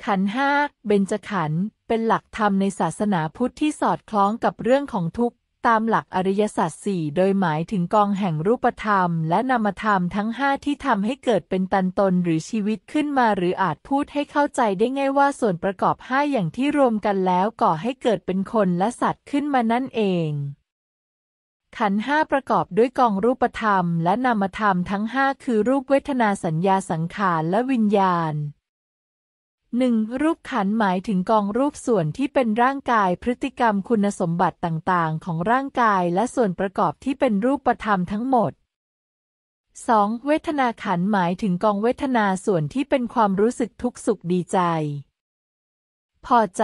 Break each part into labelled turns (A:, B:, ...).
A: ขันธ์ห้าเบญจขันธ์เป็นหลักธรรมในศาสนาพุทธที่สอดคล้องกับเรื่องของทุกข์ตามหลักอริยสัจสี่โดยหมายถึงกองแห่งรูปธรรมและนามธรรมทั้งห้าที่ทำให้เกิดเป็นตนหรือชีวิตขึ้นมาหรืออาจพูดให้เข้าใจได้ง่ายว่าส่วนประกอบห้าอย่างที่รวมกันแล้วก่อให้เกิดเป็นคนและสัตว์ขึ้นมานั่นเองขันธ์ห้าประกอบด้วยกองรูปธรรมและนามธรรมทั้งห้าคือรูปเวทนาสัญญาสังขารและวิญญาณ1. รูปขันธ์หมายถึงกองรูปส่วนที่เป็นร่างกายพฤติกรรมคุณสมบัติต่างๆของร่างกายและส่วนประกอบที่เป็นรูปธรรมทั้งหมด 2. เวทนาขันธ์หมายถึงกองเวทนาส่วนที่เป็นความรู้สึกทุกข์สุขดีใจพอใจ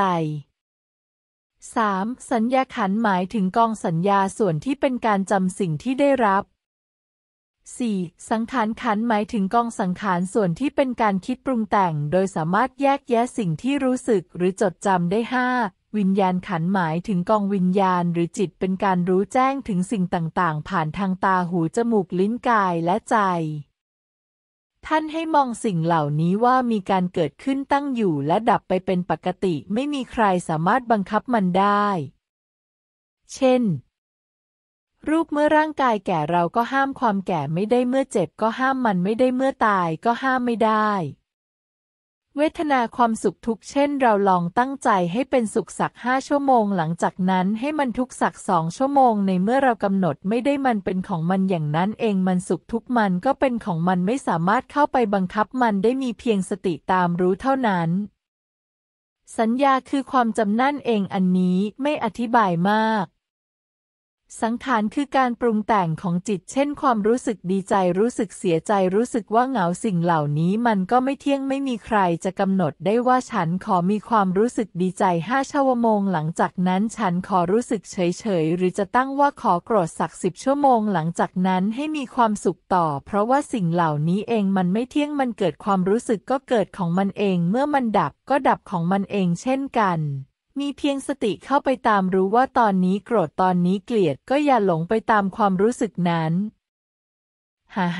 A: 3. สัญญาขันธ์หมายถึงกองสัญญาส่วนที่เป็นการจำสิ่งที่ได้รับ4. สังขารขันธ์หมายถึงกองสังขารส่วนที่เป็นการคิดปรุงแต่งโดยสามารถแยกแยะสิ่งที่รู้สึกหรือจดจำได้ 5. วิญญาณขันธ์หมายถึงกองวิญญาณหรือจิตเป็นการรู้แจ้งถึงสิ่งต่างๆผ่านทางตาหูจมูกลิ้นกายและใจท่านให้มองสิ่งเหล่านี้ว่ามีการเกิดขึ้นตั้งอยู่และดับไปเป็นปกติไม่มีใครสามารถบังคับมันได้เช่นรูปเมื่อร่างกายแก่เราก็ห้ามความแก่ไม่ได้เมื่อเจ็บก็ห้ามมันไม่ได้เมื่อตายก็ห้ามไม่ได้เวทนาความสุขทุกข์เช่นเราลองตั้งใจให้เป็นสุขสัก5 ชั่วโมงหลังจากนั้นให้มันทุกข์สัก2 ชั่วโมงในเมื่อเรากำหนดไม่ได้มันเป็นของมันอย่างนั้นเองมันสุขทุกข์มันก็เป็นของมันไม่สามารถเข้าไปบังคับมันได้มีเพียงสติตามรู้เท่านั้นสัญญาคือความจำนั่นเองอันนี้ไม่อธิบายมากสังขารคือการปรุงแต่งของจิตเช่นความรู้สึกดีใจรู้สึกเสียใจรู้สึกว่าเหงาสิ่งเหล่านี้มันก็ไม่เที่ยงไม่มีใครจะกำหนดได้ว่าฉันขอมีความรู้สึกดีใจ5 ชั่วโมงหลังจากนั้นฉันขอรู้สึกเฉยๆหรือจะตั้งว่าขอโกรธสัก10 ชั่วโมงหลังจากนั้นให้มีความสุขต่อเพราะว่าสิ่งเหล่านี้เองมันไม่เที่ยงมันเกิดความรู้สึกก็เกิดของมันเองเมื่อมันดับก็ดับของมันเองเช่นกันมีเพียงสติเข้าไปตามรู้ว่าตอนนี้โกรธตอนนี้เกลียดก็อย่าหลงไปตามความรู้สึกนั้น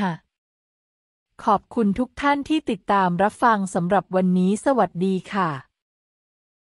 A: ขอบคุณทุกท่านที่ติดตามรับฟังสำหรับวันนี้สวัสดีค่ะ